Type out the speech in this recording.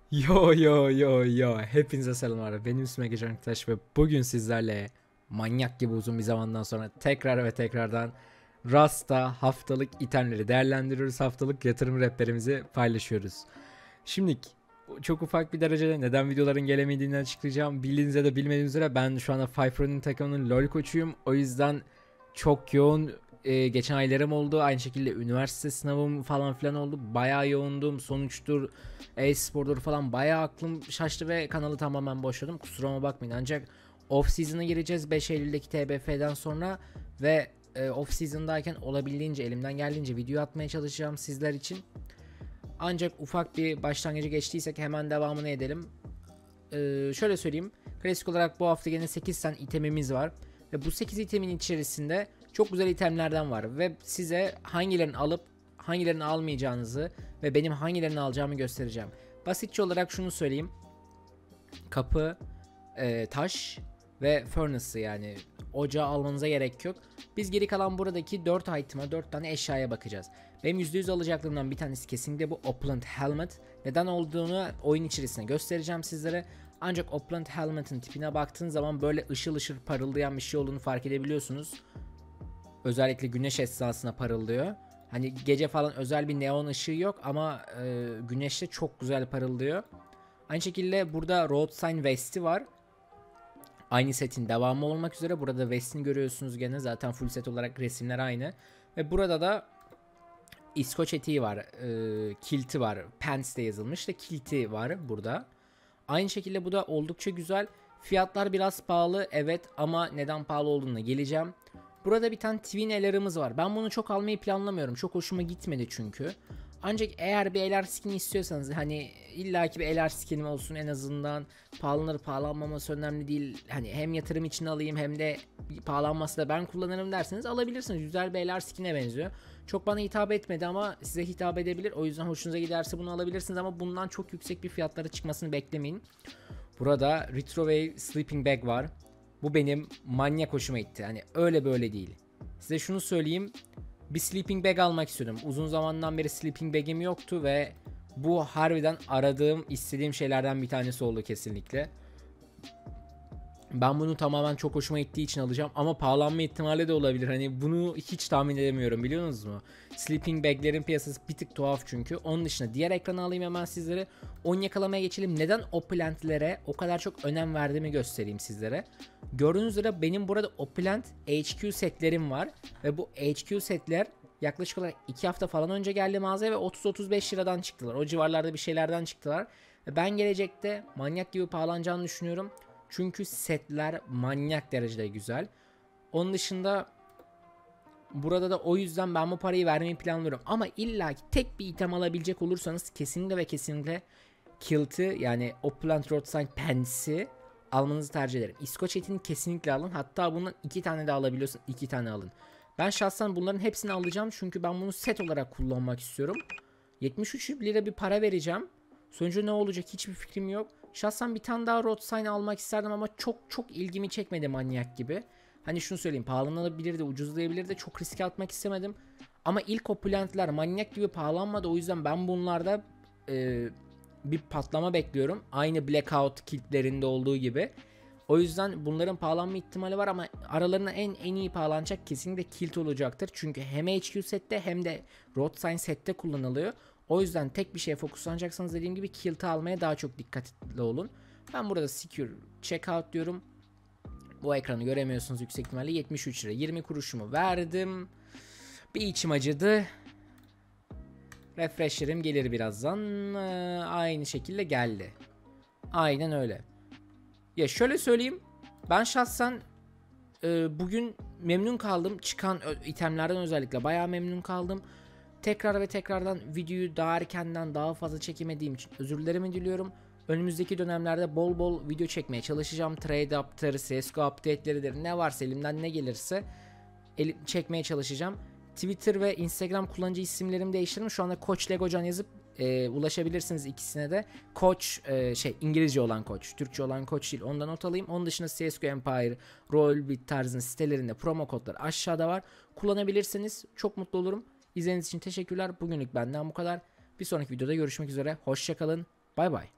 Yo yo yo yo, hepinize selamlar. Benim ismim Egecan Aktaş ve bugün sizlerle manyak gibi uzun bir zamandan sonra tekrar ve tekrardan Rasta haftalık itemleri değerlendiriyoruz. Haftalık yatırım rehberimizi paylaşıyoruz. Şimdi çok ufak bir derecede neden videoların gelemediğini açıklayacağım. Bildiğiniz ya da bilmediğiniz üzere ben şu anda Five Running takımının LoL koçuyum. O yüzden çok yoğun geçen aylarım oldu. Aynı şekilde üniversite sınavım falan filan oldu. Bayağı yoğundum. Sonuçtur, e-spordur falan bayağı aklım şaştı ve kanalı tamamen boşladım. Kusuruma bakmayın. Ancak off season'a gireceğiz 5 Eylül'deki TBF'den sonra ve off season'dayken olabildiğince elimden geldiğince video atmaya çalışacağım sizler için. Ancak ufak bir başlangıcı geçtiysek hemen devamını edelim. Şöyle söyleyeyim. Klasik olarak bu hafta yine 8 tane itemimiz var. Ve bu 8 itemin içerisinde çok güzel itemlerden var. Ve size hangilerini alıp hangilerini almayacağınızı ve benim hangilerini alacağımı göstereceğim. Basitçe olarak şunu söyleyeyim. Kapı, taş ve furnace'ı, yani ocağı almanıza gerek yok. Biz geri kalan buradaki 4 item'a, 4 tane eşyaya bakacağız. Benim %100 alacaklarımdan bir tanesi kesinlikle bu Opulent Helmet. Neden olduğunu oyun içerisinde göstereceğim sizlere. Ancak Opulent Helmet'in tipine baktığın zaman böyle ışıl ışıl parıldayan bir şey olduğunu fark edebiliyorsunuz. Özellikle güneş esnasında parıldıyor. Hani gece falan özel bir neon ışığı yok ama güneşte çok güzel parıldıyor. Aynı şekilde burada Road Sign Vest'i var. Aynı setin devamı olmak üzere. Burada Vest'ini görüyorsunuz gene. Zaten full set olarak resimler aynı. Ve burada da İskoç etiği var. Kilti var. Pants de yazılmış da kilti var burada. Aynı şekilde bu da oldukça güzel. Fiyatlar biraz pahalı evet, ama neden pahalı olduğuna geleceğim. Burada bir tane Twin Eller'ımız var. Ben bunu çok almayı planlamıyorum. Çok hoşuma gitmedi çünkü. Ancak eğer bir LR skin istiyorsanız, hani illaki bir LR skinim olsun en azından, pahalanır pahalanmaması önemli değil. Hani hem yatırım için alayım hem de pahalanması da ben kullanırım derseniz alabilirsiniz. Güzel bir LR skin'e benziyor. Çok bana hitap etmedi ama size hitap edebilir. O yüzden hoşunuza giderse bunu alabilirsiniz ama bundan çok yüksek bir fiyatlara çıkmasını beklemeyin. Burada Retrowave Sleeping Bag var. Bu benim manyak hoşuma gitti. Hani öyle böyle değil. Size şunu söyleyeyim. Bir sleeping bag almak istiyordum. Uzun zamandan beri sleeping bag'im yoktu ve bu harbiden aradığım, istediğim şeylerden bir tanesi oldu kesinlikle. Ben bunu tamamen çok hoşuma gittiği için alacağım ama pahalanma ihtimali de olabilir. Hani bunu hiç tahmin edemiyorum, biliyorsunuz mu? Sleeping bag'lerin piyasası bir tık tuhaf çünkü. Onun dışında diğer ekranı alayım hemen sizlere. 10 yakalamaya geçelim. Neden Opulent'lere o kadar çok önem verdiğimi göstereyim sizlere. Gördüğünüz üzere benim burada Opulent HQ setlerim var. Ve bu HQ setler yaklaşık olarak 2 hafta falan önce geldi mağazaya ve 30-35 liradan çıktılar. O civarlarda bir şeylerden çıktılar. Ve ben gelecekte manyak gibi pahalanacağını düşünüyorum. Çünkü setler manyak derecede güzel. Onun dışında burada da o yüzden ben bu parayı vermeyi planlıyorum. Ama illa ki tek bir item alabilecek olursanız kesinlikle ve kesinlikle Kilt'i, yani Opulent Road Sign Pants'i almanızı tercih ederim. İskoç etini kesinlikle alın. Hatta bundan 2 tane de alabiliyorsun. 2 tane alın. Ben şahsen bunların hepsini alacağım. Çünkü ben bunu set olarak kullanmak istiyorum. 73 lira bir para vereceğim. Sonucu ne olacak hiçbir fikrim yok. Şahsen bir tane daha Road Sign almak isterdim ama çok ilgimi çekmedi manyak gibi. Hani şunu söyleyeyim, pahalanabilir de ucuzlayabilir de çok riske atmak istemedim. Ama ilk opulentler manyak gibi pahalanmadı, o yüzden ben bunlarda bir patlama bekliyorum. Aynı Blackout kilitlerinde olduğu gibi. O yüzden bunların pahalanma ihtimali var ama aralarında en iyi pahalanacak kesinlikle kilt olacaktır. Çünkü hem HQ sette hem de Road Sign sette kullanılıyor. O yüzden tek bir şeye fokuslanacaksanız dediğim gibi kilt'i almaya daha çok dikkatli olun. Ben burada secure checkout diyorum. Bu ekranı göremiyorsunuz yüksek ihtimalle. 73 lira 20 kuruşumu verdim. Bir içim acıdı. Refreshlerim gelir birazdan. Aynı şekilde geldi. Aynen öyle. Ya şöyle söyleyeyim. Ben şahsen bugün memnun kaldım. Çıkan itemlerden özellikle bayağı memnun kaldım. Tekrar ve tekrardan videoyu daha erkenden daha fazla çekemediğim için özür dilerim diliyorum. Önümüzdeki dönemlerde bol bol video çekmeye çalışacağım. Trade up'tır, CSGO update'leridir, ne varsa elimden ne gelirse çekmeye çalışacağım. Twitter ve Instagram kullanıcı isimlerimi değiştirdim. Şu anda Koç Legocan yazıp ulaşabilirsiniz ikisine de. Koç İngilizce olan Koç, Türkçe olan Koç değil, ondan not alayım. Onun dışında CSGO Empire, Rollbit tarzının sitelerinde promo kodlar aşağıda var. Kullanabilirsiniz. Çok mutlu olurum. İzlediğiniz için teşekkürler. Bugünlük benden bu kadar. Bir sonraki videoda görüşmek üzere. Hoşça kalın. Bay bay.